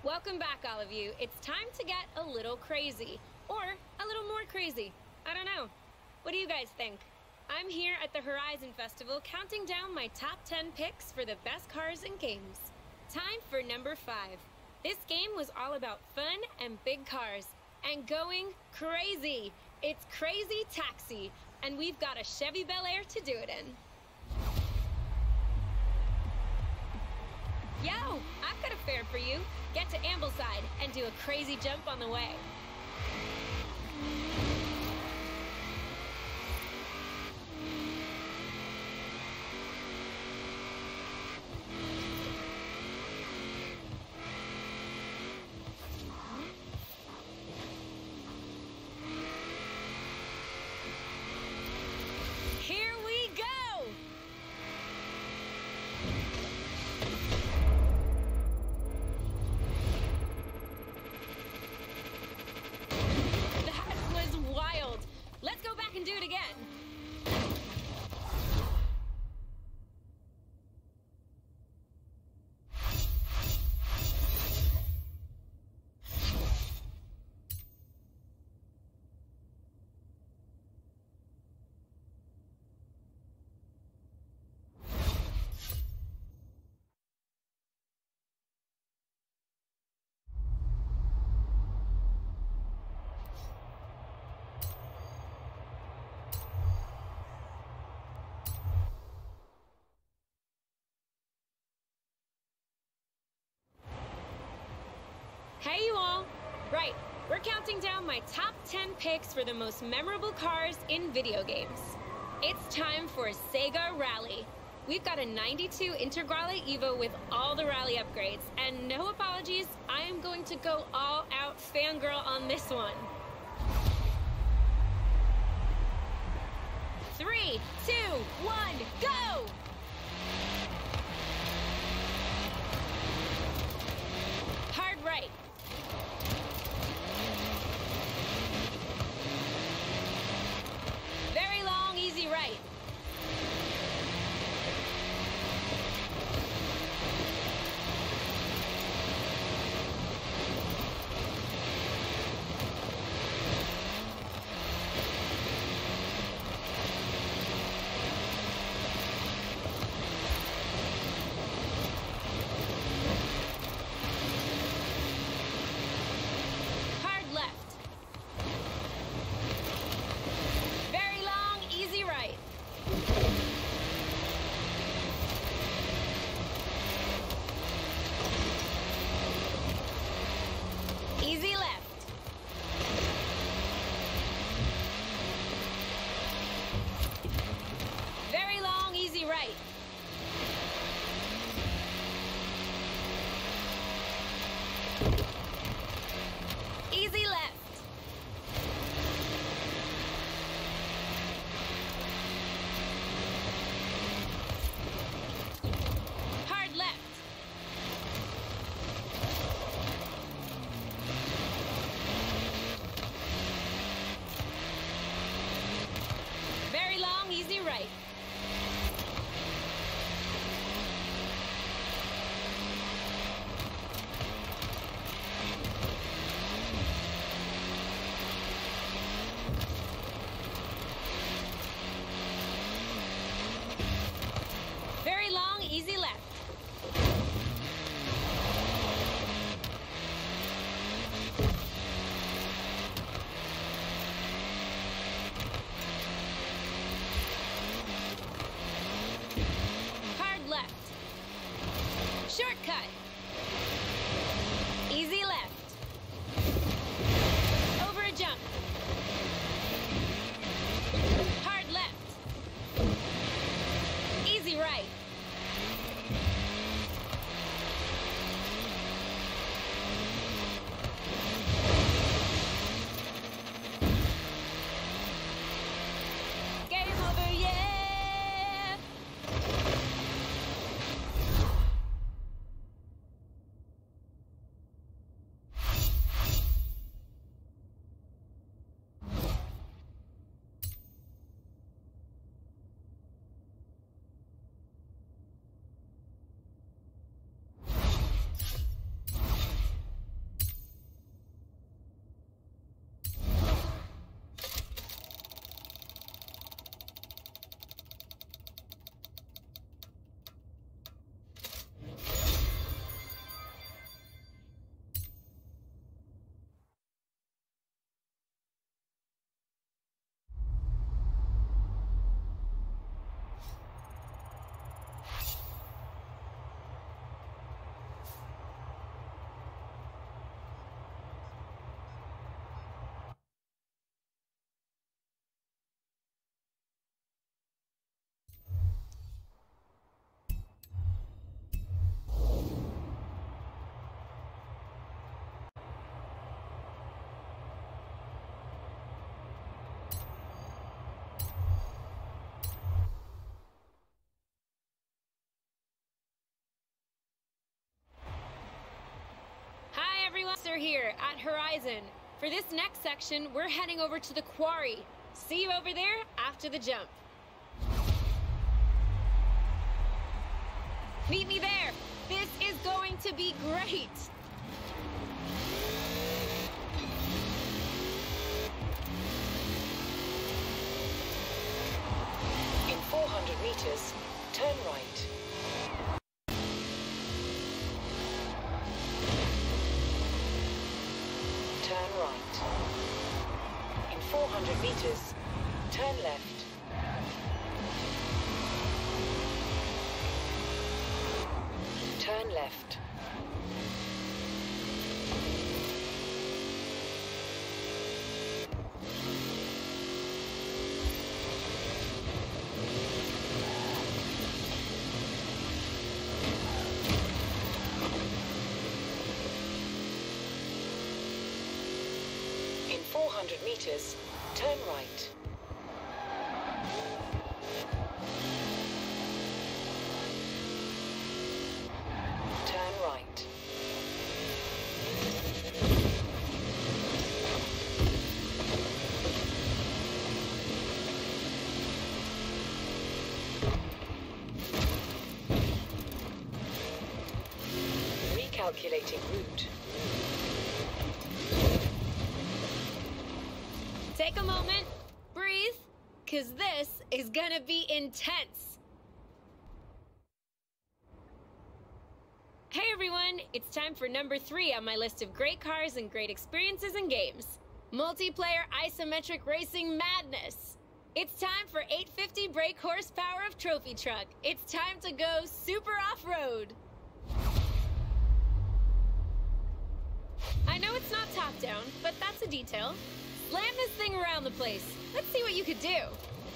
Welcome back, all of you. It's time to get a little crazy. Or a little more crazy. I don't know. What do you guys think? I'm here at the Horizon Festival counting down my top 10 picks for the best cars and games. Time for number 5. This game was all about fun and big cars and going crazy. It's Crazy Taxi, and we've got a Chevy Bel Air to do it in. Yo, I've got a fare for you. Get to Ambleside and do a crazy jump on the way. Here we go! That was wild. Let's go back and do it again. Hey, you all. Right, we're counting down my top 10 picks for the most memorable cars in video games. It's time for Sega Rally. We've got a 92 Integrale Evo with all the rally upgrades, and no apologies, I am going to go all out fangirl on this one. 3, 2, 1, go! Hard right. Very long, easy right. Hard left. Very long, easy right. Easy left. Very long, easy right. Easy left. Hard left. Very long, easy right. Very long, easy left. Racer here at Horizon. For this next section, we're heading over to the quarry. See you over there after the jump. Meet me there. This is going to be great. In 400 meters, turn right. Turn right. In 400 meters, turn left. Turn left. In 400 meters, turn right. Turn right. Recalculating route. Take a moment, breathe, because this is gonna be intense. Hey everyone, it's time for number 3 on my list of great cars and great experiences and games. Multiplayer isometric racing madness. It's time for 850 brake horsepower of Trophy Truck. It's time to go super off-road. I know it's not top-down, but that's a detail. Slam this thing around the place. Let's see what you could do.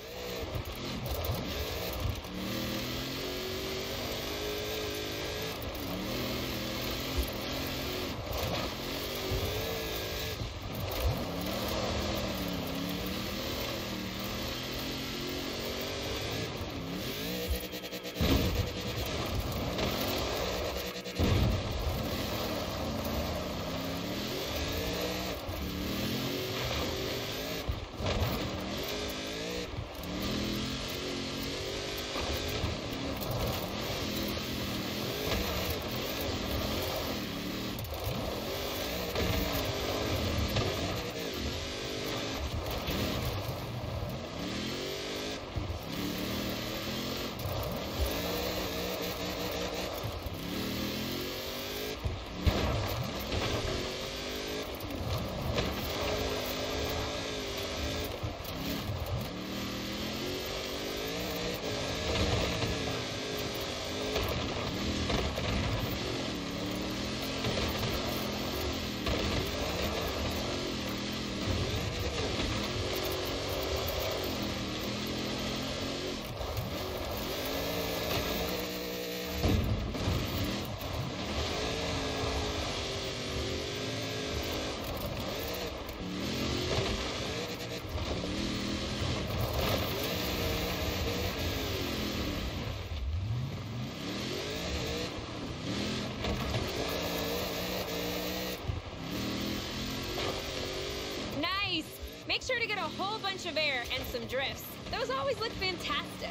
Make sure to get a whole bunch of air and some drifts. Those always look fantastic.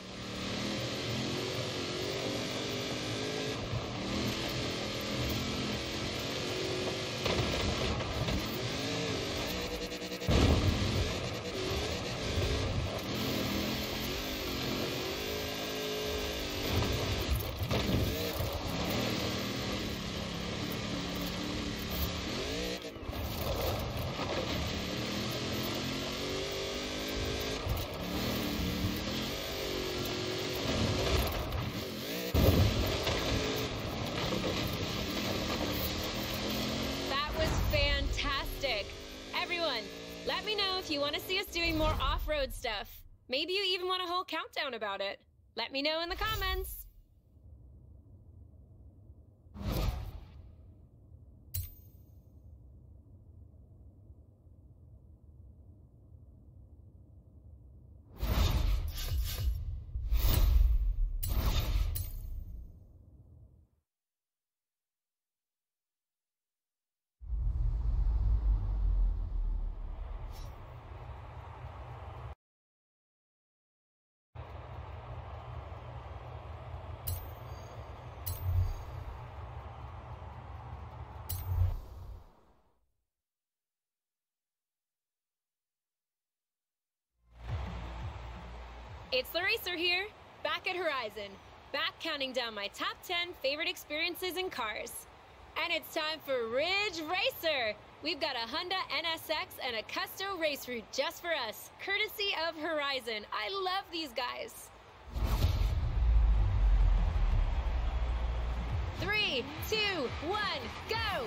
Let me know if you want to see us doing more off-road stuff. Maybe you even want a whole countdown about it. Let me know in the comments. It's the Racer here, back at Horizon, back counting down my top 10 favorite experiences in cars. And it's time for Ridge Racer! We've got a Honda NSX and a Custo race route just for us, courtesy of Horizon. I love these guys. 3, 2, 1, go!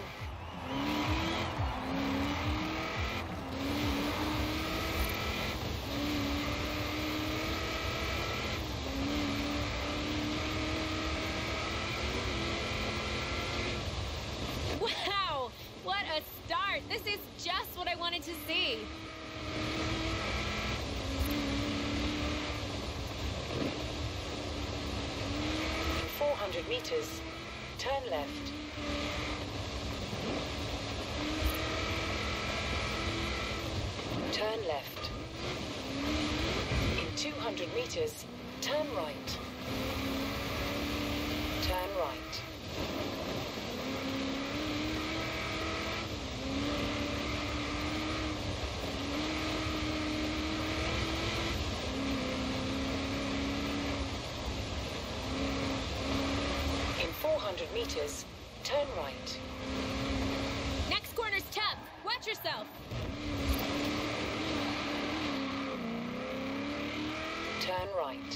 Wow, what a start! This is just what I wanted to see. In 400 meters, turn left. Turn left. In 200 meters, turn right. Turn right. In 400 meters, turn right. Next corner's tough. Watch yourself. Turn right.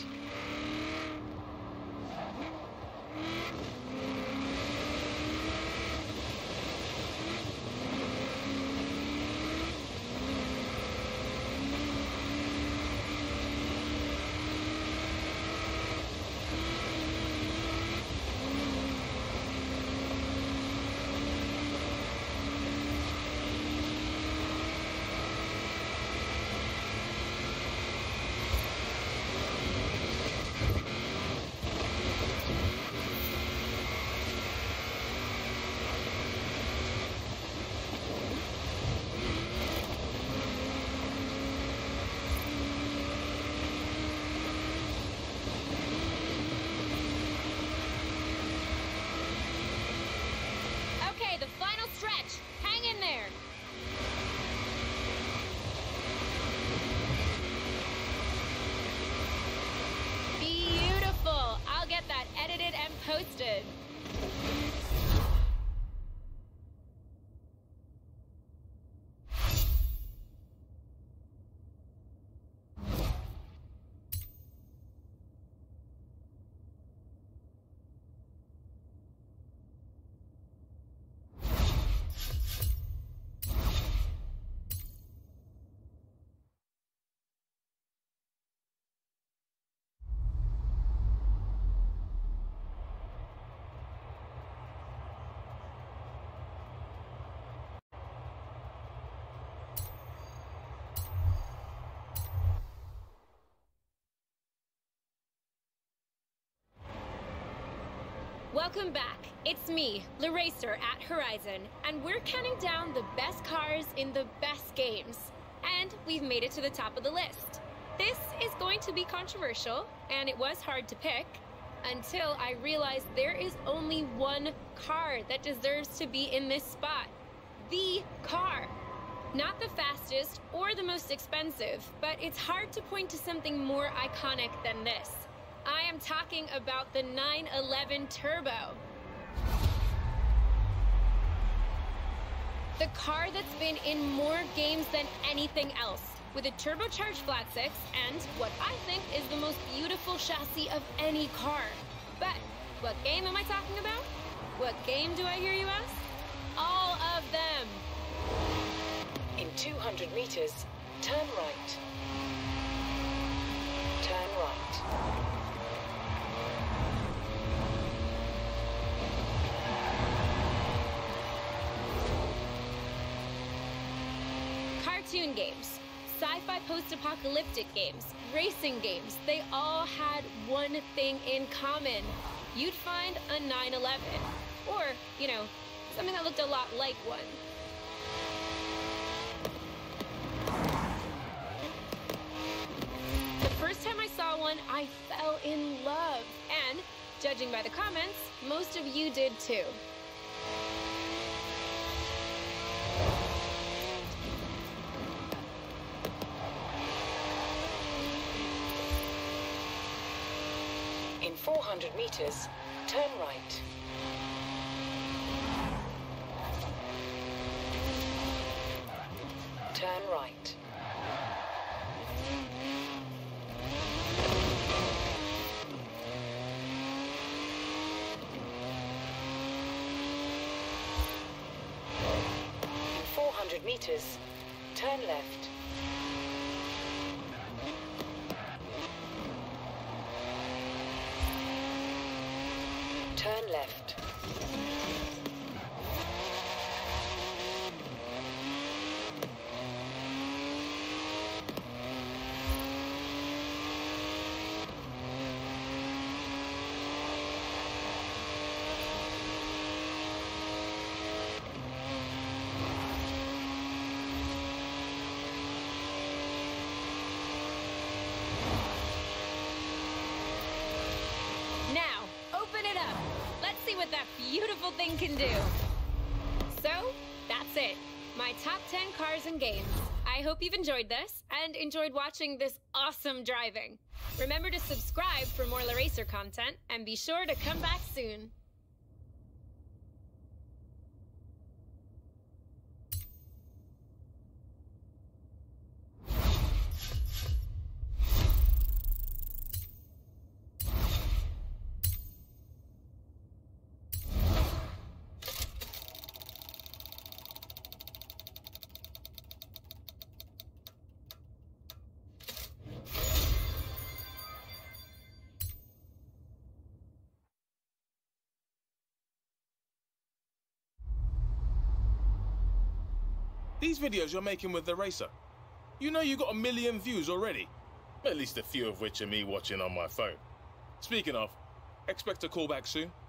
Okay, the final stretch. Hang in there. Beautiful. I'll get that edited and posted. Welcome back. It's me, LaRacer at Horizon, and we're counting down the best cars in the best games. And we've made it to the top of the list. This is going to be controversial, and it was hard to pick, until I realized there is only one car that deserves to be in this spot. The car. Not the fastest or the most expensive, but it's hard to point to something more iconic than this. I am talking about the 911 Turbo. The car that's been in more games than anything else, with a turbocharged flat six and what I think is the most beautiful chassis of any car. But what game am I talking about? What game do I hear you ask? All of them. In 200 meters, turn right. Turn right. Cartoon games, sci-fi post-apocalyptic games, racing games, they all had one thing in common. You'd find a 911, or, you know, something that looked a lot like one. The first time I saw one, I fell in love, and, judging by the comments, most of you did too. In 400 meters, turn right. Turn right. In 400 meters, turn left. Turn left. Now, open it up. Let's see what that beautiful thing can do. So, that's it. My top 10 cars and games. I hope you've enjoyed this and enjoyed watching this awesome driving. Remember to subscribe for more LaRacer content and be sure to come back soon. These videos you're making with LaRacer, you know you got 1 million views already. At least a few of which are me watching on my phone. Speaking of, expect a call back soon.